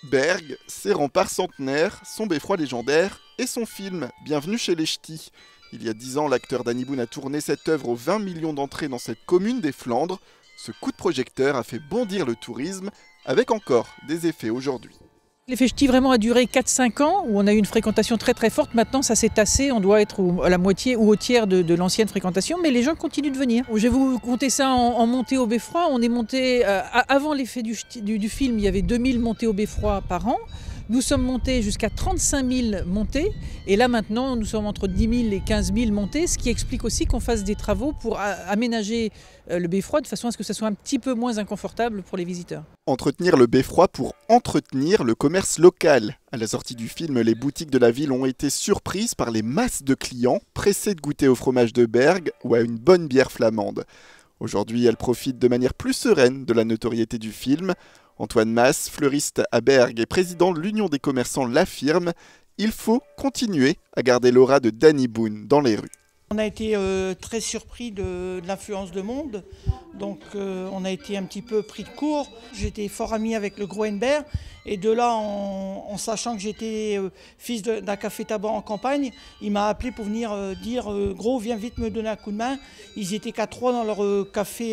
Bergues, ses remparts centenaires, son beffroi légendaire et son film Bienvenue chez les Ch'tis. Il y a 10 ans, l'acteur Danny Boone a tourné cette œuvre aux 20 millions d'entrées dans cette commune des Flandres. Ce coup de projecteur a fait bondir le tourisme, avec encore des effets aujourd'hui. L'effet Ch'tis vraiment a duré 4-5 ans, où on a eu une fréquentation très très forte. Maintenant, ça s'est tassé, on doit être à la moitié ou au tiers de l'ancienne fréquentation, mais les gens continuent de venir. Je vais vous compter ça en montée au beffroi. On est monté, avant l'effet du film, il y avait 2000 montées au beffroi par an. Nous sommes montés jusqu'à 35 000 montées, et là maintenant nous sommes entre 10 000 et 15 000 montées, ce qui explique aussi qu'on fasse des travaux pour aménager le beffroi de façon à ce que ça soit un petit peu moins inconfortable pour les visiteurs. Entretenir le beffroi pour entretenir le commerce local. À la sortie du film, les boutiques de la ville ont été surprises par les masses de clients pressés de goûter au fromage de Bergues ou à une bonne bière flamande. Aujourd'hui, elles profitent de manière plus sereine de la notoriété du film. Antoine Masse, fleuriste à Bergues et président de l'Union des commerçants, l'affirme. Il faut continuer à garder l'aura de Danny Boone dans les rues. On a été très surpris de l'influence de Monde, donc on a été un petit peu pris de court. J'étais fort ami avec le Groenberg, et de là, en sachant que j'étais fils d'un café-tabac en campagne, il m'a appelé pour venir dire « Gros, viens vite me donner un coup de main ». Ils étaient qu'à 3 dans leur café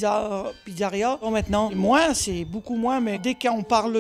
pizzeria. Maintenant, moins, c'est beaucoup moins, mais dès qu'on parle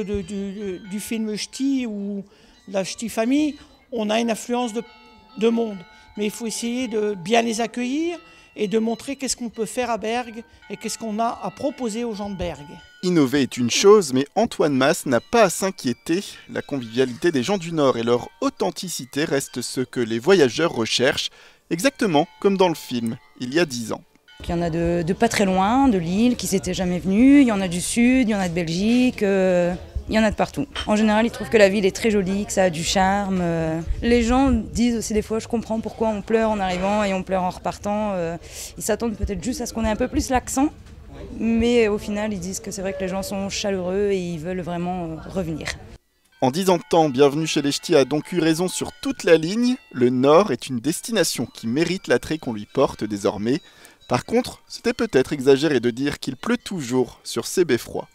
du film Ch'ti ou la Ch'ti famille, on a une influence de Monde. Mais il faut essayer de bien les accueillir et de montrer qu'est-ce qu'on peut faire à Bergues et qu'est-ce qu'on a à proposer aux gens de Bergues. Innover est une chose, mais Antoine Masse n'a pas à s'inquiéter. La convivialité des gens du Nord et leur authenticité restent ce que les voyageurs recherchent, exactement comme dans le film, il y a 10 ans. Il y en a de pas très loin, de Lille, qui s'étaient jamais venus, il y en a du Sud, il y en a de Belgique, il y en a de partout. En général, ils trouvent que la ville est très jolie, que ça a du charme. Les gens disent aussi des fois, je comprends pourquoi on pleure en arrivant et on pleure en repartant. Ils s'attendent peut-être juste à ce qu'on ait un peu plus l'accent, mais au final, ils disent que c'est vrai que les gens sont chaleureux et ils veulent vraiment revenir. En 10 ans de temps, Bienvenue chez les Ch'tis a donc eu raison sur toute la ligne. Le Nord est une destination qui mérite l'attrait qu'on lui porte désormais. Par contre, c'était peut-être exagéré de dire qu'il pleut toujours sur ces beffrois.